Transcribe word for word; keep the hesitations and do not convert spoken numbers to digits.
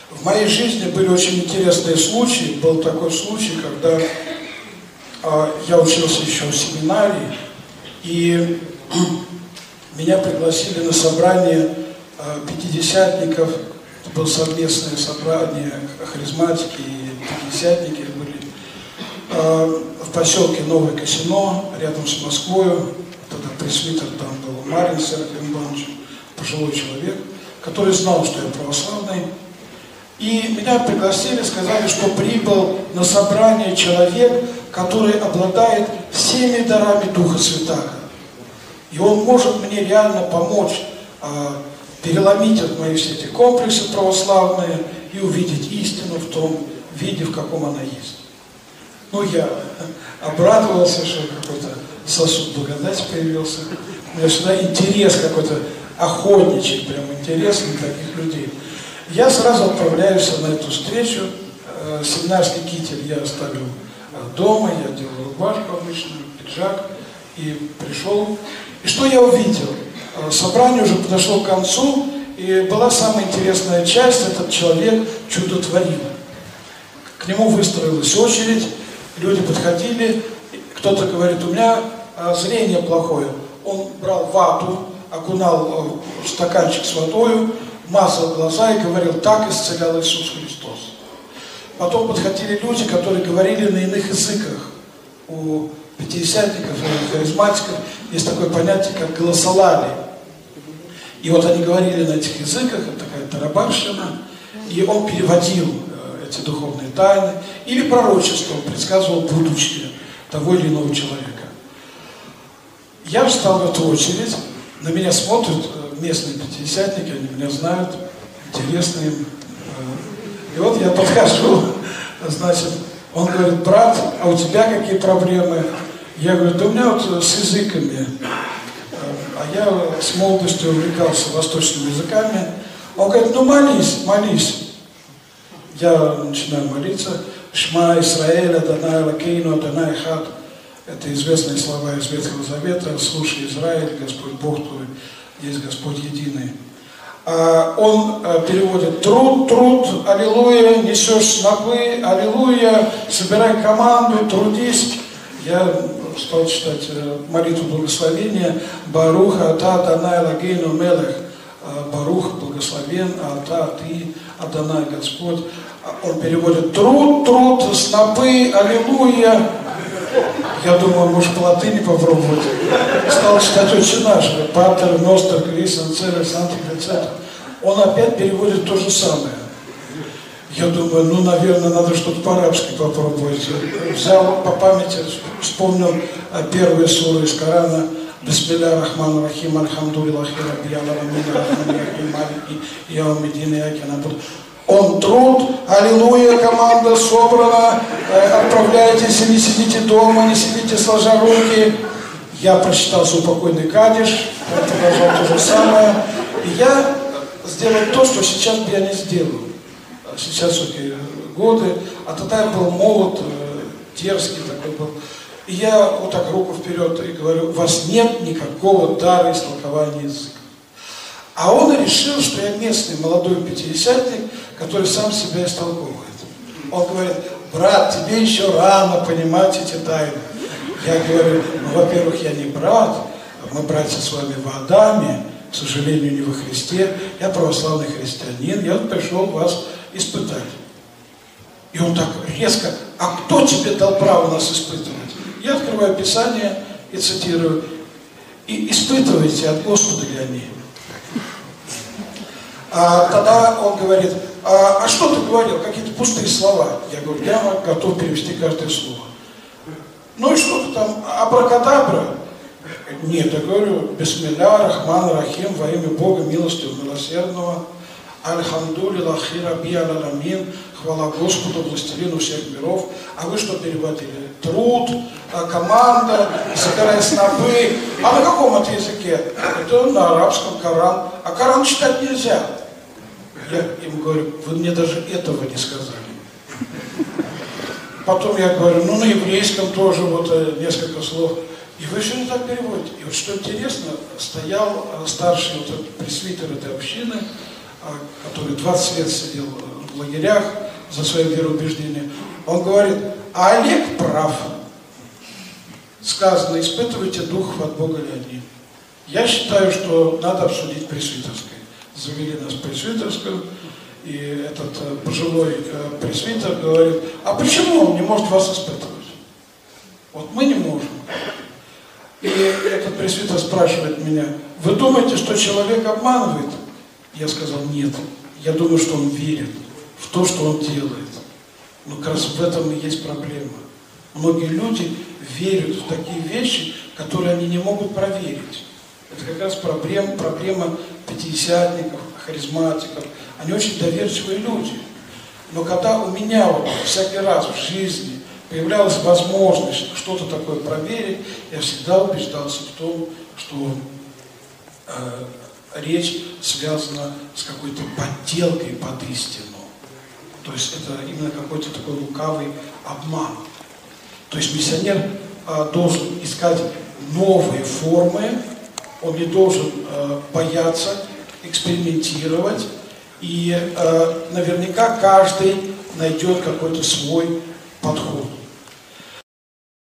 В моей жизни были очень интересные случаи. Был такой случай, когда э, я учился еще в семинарии, и меня пригласили на собрание э, пятидесятников. Это было совместное собрание, харизматики и пятидесятники были э, в поселке Новое Косино, рядом с Москвой. Тогда пресвитер там был Марин Серафим Иванович, пожилой человек, который знал, что я православный. И меня пригласили, сказали, что прибыл на собрание человек, который обладает всеми дарами Духа Святаго. И он может мне реально помочь а, переломить от мои все эти комплексы православные и увидеть истину в том виде, в каком она есть. Ну, я обрадовался, что какой-то сосуд благодати появился. У меня всегда интерес какой-то охотничий, прям интересный таких людей. Я сразу отправляюсь на эту встречу. Семинарский китель я оставил дома, я делал рубашку обычную, пиджак, и пришел. И что я увидел? Собрание уже подошло к концу, и была самая интересная часть, этот человек чудо творил. К нему выстроилась очередь, люди подходили, кто-то говорит, у меня зрение плохое. Он брал вату, окунал в стаканчик с водой, мазал глаза и говорил, так исцелял Иисус Христос. Потом подходили люди, которые говорили на иных языках. У пятидесятников и харизматиков есть такое понятие, как голосолали. И вот они говорили на этих языках, это такая тарабарщина, и он переводил э, эти духовные тайны, или пророчество, он предсказывал будущее того или иного человека. Я встал в эту очередь, на меня смотрят местные пятидесятники, они меня знают, интересно им. И вот я подхожу, значит, он говорит, брат, а у тебя какие проблемы? Я говорю, да у меня вот с языками. А я с молодостью увлекался восточными языками. Он говорит, ну молись, молись. Я начинаю молиться. Шма Исраэль, Адонай Элокейну, Адонай Эхад. Это известные слова из Ветхого Завета. Слушай, Израиль, Господь Бог твой, есть Господь единый. А он переводит труд, труд, аллилуйя, несешь снопы, аллилуйя, собирай команду, трудись. Я стал читать молитву благословения. Барух, ата, Адонай, Лагейну, Мелех. Барух, благословен, ата, ты, Адонай, Господь. Он переводит труд, труд, снопы, аллилуйя. Я думаю, может, по латыни попробовать. Стал читать «Отче наш», «Патер, Ностер, Крисен, Церер, Санти, Грицет». Он опять переводит то же самое. Я думаю, ну, наверное, надо что-то по-арабски попробовать. Взял по памяти, вспомнил первые суры из Корана. Бисмилля рахман рахим, альхамдулиллахи рабби аламин, рахман рахим, малики, яумиддин, якина. Он труд, аллилуйя, команда собрана, отправляйтесь, не сидите дома, не сидите сложа руки. Я прочитал «Заупокойный кадиш», продолжал то же самое. И я сделал то, что сейчас бы я не сделал. Сейчас все-таки годы, а тогда я был молод, дерзкий такой был. И я вот так руку вперед и говорю, у вас нет никакого дара истолкования языка. А он решил, что я местный молодой пятидесятник, который сам себя истолковывает. Он говорит, брат, тебе еще рано понимать эти тайны. Я говорю, ну, во-первых, я не брат, мы братья с вами в Адаме, к сожалению, не во Христе. Я православный христианин, я вот пришел вас испытать. И он так резко, а кто тебе дал право нас испытывать? Я открываю Писание и цитирую, и испытывайте, от Господа ли они. А тогда он говорит, а, а что ты говорил, какие-то пустые слова? Я говорю, я готов перевести каждое слово. Ну и что-то там, абракадабра? Нет, я говорю, бисмилля, рахман, рахим, во имя Бога, милостивого, милосердного, альхамдулиллахи рабби аламин, хвала Господу, властелину всех миров. А вы что переводили? Труд, команда, собирай снопы. А на каком это языке? Это на арабском, Коран. А Коран читать нельзя. Я им говорю, вы мне даже этого не сказали. Потом я говорю, ну на еврейском тоже вот несколько слов. И вы еще не так переводите. И вот что интересно, стоял старший вот этот пресвитер этой общины, который двадцать лет сидел в лагерях за свои вероубеждения. Он говорит, а Олег прав. Сказано, испытывайте духов от Бога ли они. Я считаю, что надо обсудить пресвитерское. Завели нас в пресвитерскую, и этот э, пожилой э, пресвитер говорит, а почему он не может вас испытывать? Вот мы не можем. И этот пресвитер спрашивает меня, вы думаете, что человек обманывает? Я сказал, нет. Я думаю, что он верит в то, что он делает. Но как раз в этом и есть проблема. Многие люди верят в такие вещи, которые они не могут проверить. Это как раз проблема, проблема пятидесятников, харизматиков. Они очень доверчивые люди. Но когда у меня вот всякий раз в жизни появлялась возможность что-то такое проверить, я всегда убеждался в том, что э, речь связана с какой-то подделкой под истину. То есть это именно какой-то такой лукавый обман. То есть миссионер э, должен искать новые формы, он не должен э, бояться экспериментировать, и э, наверняка каждый найдет какой-то свой подход.